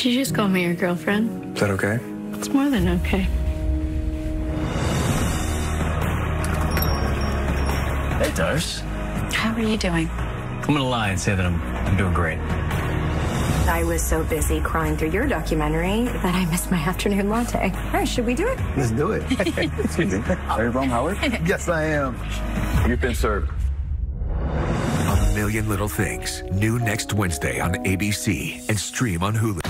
Could you just call me your girlfriend? Is that okay? It's more than okay. Hey, Darce. How are you doing? I'm gonna lie and say that I'm doing great. I was so busy crying through your documentary that I missed my afternoon latte. All right, should we do it? Let's do it. Excuse me. Are you Ron Howard? Yes, I am. You've been served. A Million Little Things. New next Wednesday on ABC and stream on Hulu.